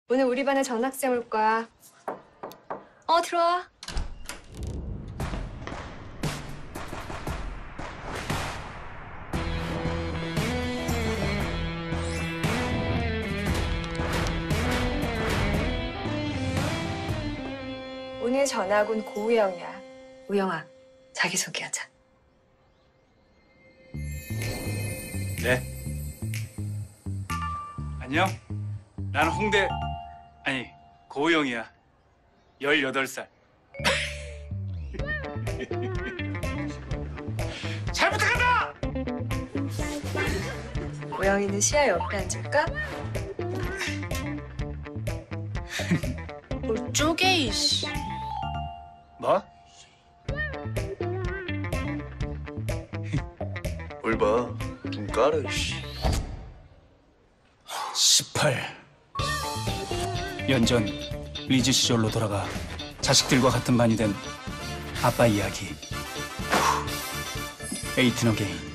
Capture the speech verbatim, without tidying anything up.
오늘 우리 반에 전학생 올 거야. 어, 들어와. 오늘 전학 온 고우영이야. 우영아, 자기소개하자. 네. 안녕. 나는 홍대, 아니, 고우영이야. 열여덟 살. 잘 부탁한다! 우영이는 시아 옆에 앉을까? 뭘 쪼개, 이씨. 뭐? 뭘 봐. 눈 깔아, 씨. 십팔. 연전 리즈 시절로 돌아가 자식들과 같은 반이 된 아빠 이야기. 에이틴 어게인.